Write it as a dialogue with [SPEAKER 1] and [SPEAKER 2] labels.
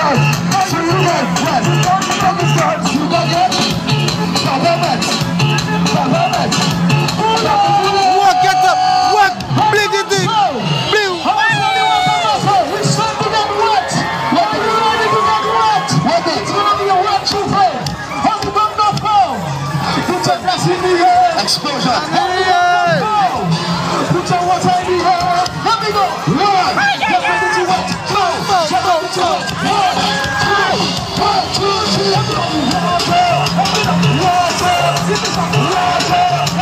[SPEAKER 1] Exposure.
[SPEAKER 2] Put your water in the air. Let me go. One. Get ready to wet. Go. Get ready to wet. 1, 2, 3. Water. Water. Water.